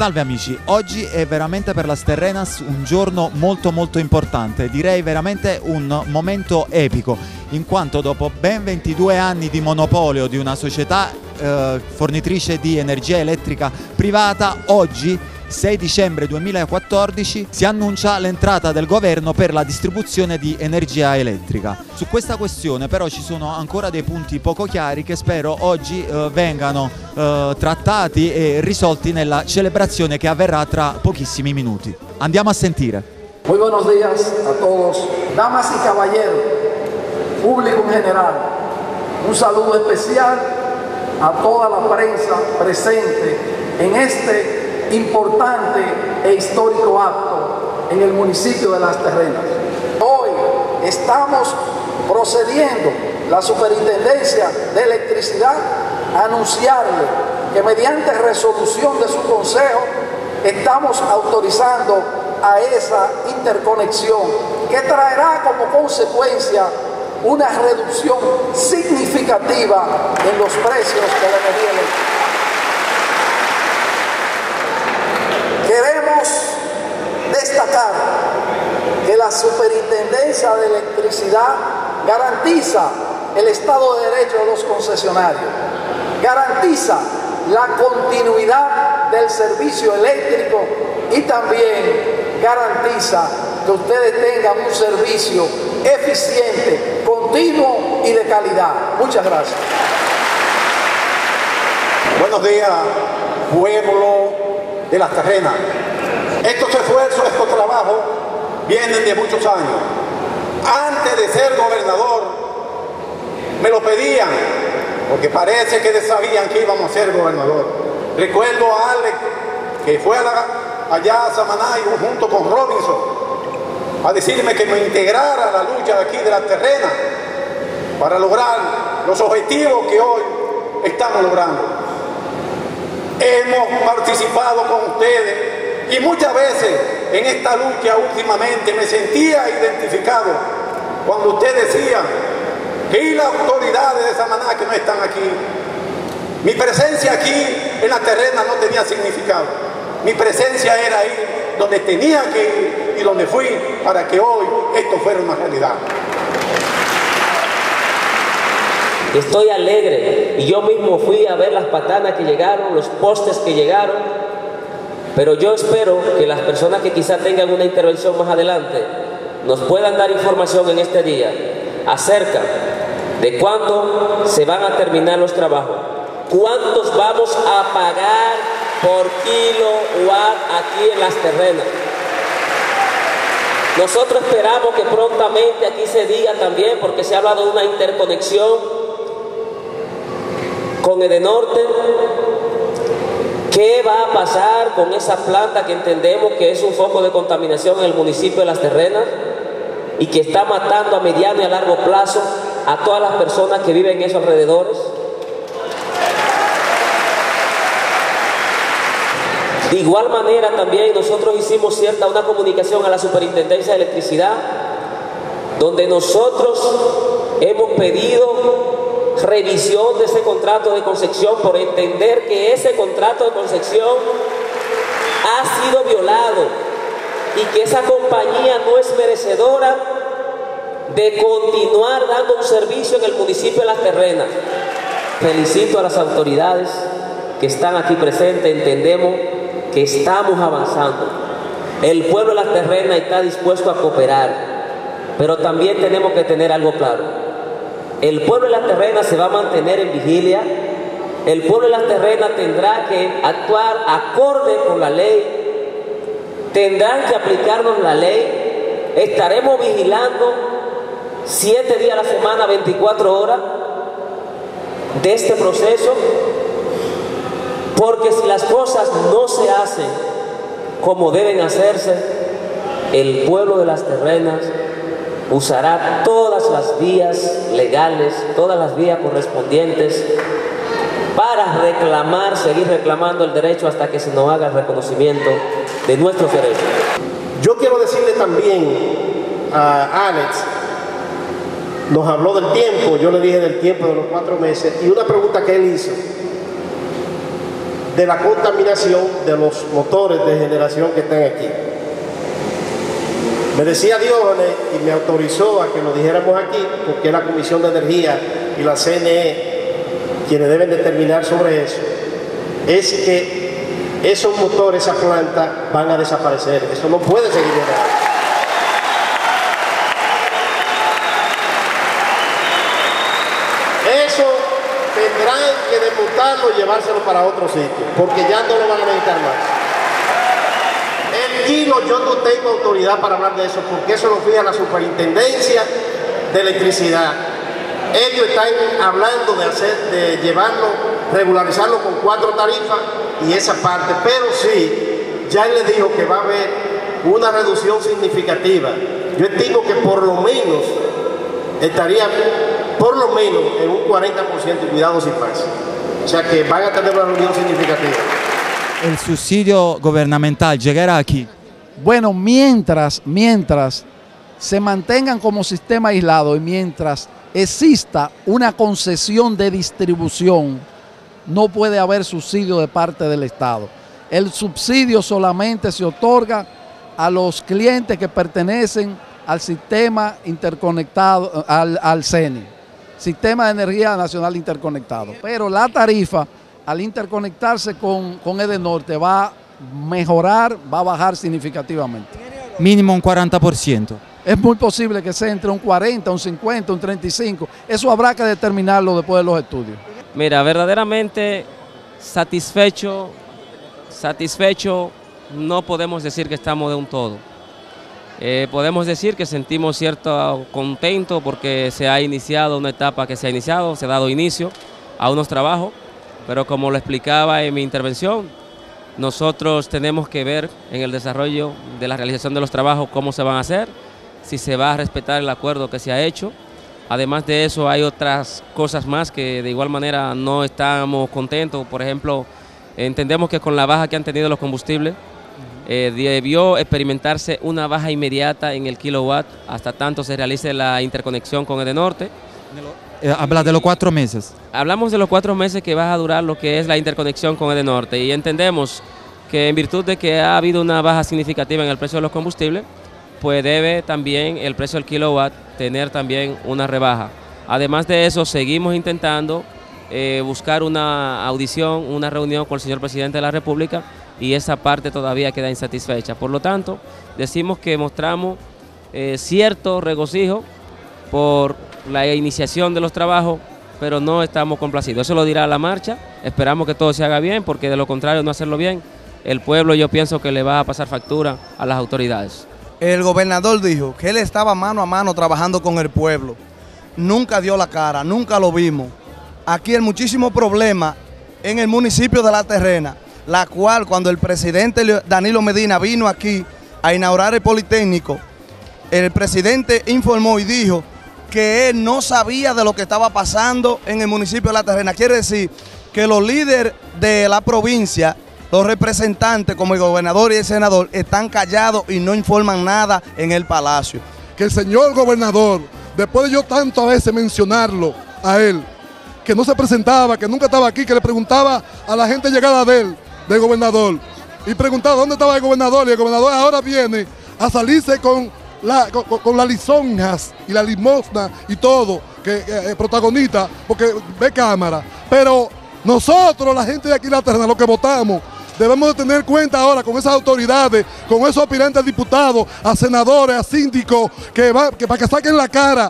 Salve amici, oggi è veramente per las Terrenas un giorno molto importante, direi veramente un momento epico, in quanto dopo ben 22 anni di monopolio di una società fornitrice di energia elettrica privata, oggi 6 dicembre 2014 si annuncia l'entrata del governo per la distribuzione di energia elettrica. Su questa questione però ci sono ancora dei punti poco chiari che spero oggi vengano trattati e risolti nella celebrazione che avverrà tra pochissimi minuti. Andiamo a sentire. Muy buenos días a todos, damas y caballeros, público en general. Un saludo especial a toda la prensa presente en este importante e histórico acto en el municipio de Las Terrenas. Hoy estamos procediendo, la Superintendencia de Electricidad, a anunciarle que mediante resolución de su consejo estamos autorizando a esa interconexión que traerá como consecuencia una reducción significativa en los precios de la energía eléctrica. Queremos destacar que la Superintendencia de Electricidad garantiza el Estado de Derecho de los concesionarios, garantiza la continuidad del servicio eléctrico y también garantiza que ustedes tengan un servicio eficiente, continuo y de calidad. Muchas gracias. Buenos días, pueblo de Las Terrenas. Estos esfuerzos, estos trabajos vienen de muchos años. Antes de ser gobernador me lo pedían porque parece que sabían que íbamos a ser gobernador. Recuerdo a Alex que fue allá a Samaná junto con Robinson a decirme que me integrara a la lucha de aquí de Las Terrenas para lograr los objetivos que hoy estamos logrando. Hemos participado con ustedes y muchas veces en esta lucha últimamente me sentía identificado cuando ustedes decían que las autoridades de Samaná que no están aquí. Mi presencia aquí en Las Terrenas no tenía significado. Mi presencia era ahí donde tenía que ir y donde fui para que hoy esto fuera una realidad. Estoy alegre y yo mismo fui a ver las patanas que llegaron, los postes que llegaron, pero yo espero que las personas que quizá tengan una intervención más adelante nos puedan dar información en este día acerca de cuándo se van a terminar los trabajos, cuántos vamos a pagar por kilowatt aquí en Las Terrenas. Nosotros esperamos que prontamente aquí se diga también, porque se ha hablado de una interconexión con Edenorte, ¿qué va a pasar con esa planta que entendemos que es un foco de contaminación en el municipio de Las Terrenas y que está matando a mediano y a largo plazo a todas las personas que viven en esos alrededores? De igual manera también nosotros hicimos una comunicación a la Superintendencia de Electricidad donde nosotros hemos pedido revisión de ese contrato de concesión por entender que ese contrato de concesión ha sido violado y que esa compañía no es merecedora de continuar dando un servicio en el municipio de Las Terrenas. Felicito a las autoridades que están aquí presentes, entendemos que estamos avanzando. El pueblo de Las Terrenas está dispuesto a cooperar, pero también tenemos que tener algo claro. El pueblo de Las Terrenas se va a mantener en vigilia. El pueblo de Las Terrenas tendrá que actuar acorde con la ley. Tendrán que aplicarnos la ley. Estaremos vigilando 7 días a la semana, 24 horas de este proceso. Porque si las cosas no se hacen como deben hacerse, el pueblo de Las Terrenas usará todas las vías legales, todas las vías correspondientes para reclamar, seguir reclamando el derecho hasta que se nos haga el reconocimiento de nuestros derechos. Yo quiero decirle también a Alex, nos habló del tiempo, yo le dije del tiempo de los 4 meses, y una pregunta que él hizo. de la contaminación de los motores de generación que están aquí. Me decía Diógenes y me autorizó a que lo dijéramos aquí, porque es la Comisión de Energía y la CNE quienes deben determinar sobre eso, es que esos motores, esa planta, van a desaparecer. Eso no puede seguir llegando. Eso tendrán que desmontarlo y llevárselo para otro sitio, porque ya no lo van a necesitar más. El kilo, yo no tengo autoridad para hablar de eso, porque eso lo fija la Superintendencia de Electricidad. Ellos están hablando de llevarlo, regularizarlo con 4 tarifas y esa parte, pero sí, ya él le dijo que va a haber una reducción significativa. Yo estimo que por lo menos estaría por lo menos en un 40%, cuidado si pasa. O sea que van a tener una reducción significativa. ¿El subsidio gubernamental llegará aquí? Bueno, mientras se mantengan como sistema aislado y mientras exista una concesión de distribución, no puede haber subsidio de parte del Estado. El subsidio solamente se otorga a los clientes que pertenecen al sistema interconectado, al CENI, Sistema de Energía Nacional Interconectado. Pero la tarifa, al interconectarse con Edenorte, va a mejorar, va a bajar significativamente. Mínimo un 40%. Es muy posible que sea entre un 40, un 50, un 35. Eso habrá que determinarlo después de los estudios. Mira, verdaderamente satisfecho, no podemos decir que estamos de un todo. Podemos decir que sentimos cierto contento porque se ha iniciado una etapa que se ha dado inicio a unos trabajos, pero como lo explicaba en mi intervención, nosotros tenemos que ver en el desarrollo de la realización de los trabajos cómo se van a hacer, si se va a respetar el acuerdo que se ha hecho. Además de eso hay otras cosas más que de igual manera no estamos contentos. Por ejemplo, entendemos que con la baja que han tenido los combustibles, debió experimentarse una baja inmediata en el kilowatt hasta tanto se realice la interconexión con Edenorte. Habla de los 4 meses. Hablamos de los 4 meses que va a durar lo que es la interconexión con Edenorte y entendemos que en virtud de que ha habido una baja significativa en el precio de los combustibles, pues debe también el precio del kilowatt tener también una rebaja. Además de eso, seguimos intentando buscar una audición, una reunión con el señor presidente de la República y esa parte todavía queda insatisfecha. Por lo tanto, decimos que mostramos cierto regocijo por la iniciación de los trabajos, pero no estamos complacidos. Eso lo dirá la marcha, esperamos que todo se haga bien, porque de lo contrario, no hacerlo bien, el pueblo yo pienso que le va a pasar factura a las autoridades. El gobernador dijo que él estaba mano a mano trabajando con el pueblo. Nunca dio la cara, nunca lo vimos. Aquí hay muchísimos problemas en el municipio de La Terrena, la cual cuando el presidente Danilo Medina vino aquí a inaugurar el Politécnico, el presidente informó y dijo que él no sabía de lo que estaba pasando en el municipio de La Terrena. Quiere decir que los líderes de la provincia, los representantes como el gobernador y el senador, están callados y no informan nada en el palacio. Que el señor gobernador, después de yo tantas veces mencionarlo a él, que no se presentaba, que nunca estaba aquí, que le preguntaba a la gente llegada de él, del gobernador, y preguntaba dónde estaba el gobernador, y el gobernador ahora viene a salirse con las lisonjas y la limosna y todo, que protagonista, porque ve cámara. Pero nosotros, la gente de aquí en La Terrena, los que votamos, debemos de tener cuenta ahora con esas autoridades, con esos aspirantes a diputados, a senadores, a síndicos, que para que saquen la cara,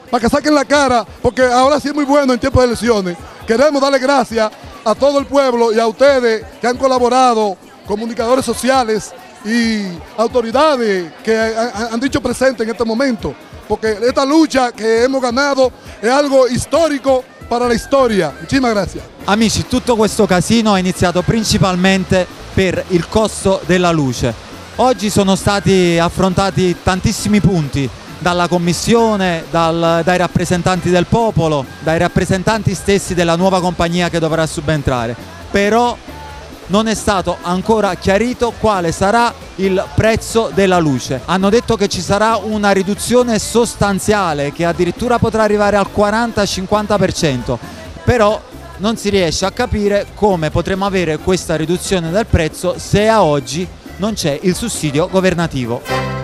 porque ahora sí es muy bueno en tiempo de elecciones. Queremos darle gracias a todo el pueblo y a ustedes que han colaborado, comunicadores sociales y autoridades que han dicho presente en este momento, porque esta lucha que hemos ganado è algo storico para la storia. Muchísimas gracias. Amici, tutto questo casino è iniziato principalmente per il costo della luce. Oggi sono stati affrontati tantissimi punti, dalla commissione, dai rappresentanti del popolo, dai rappresentanti stessi della nuova compagnia che dovrà subentrare. Però non è stato ancora chiarito quale sarà il prezzo della luce. Hanno detto che ci sarà una riduzione sostanziale che addirittura potrà arrivare al 40-50%, però non si riesce a capire come potremo avere questa riduzione del prezzo se a oggi non c'è il sussidio governativo.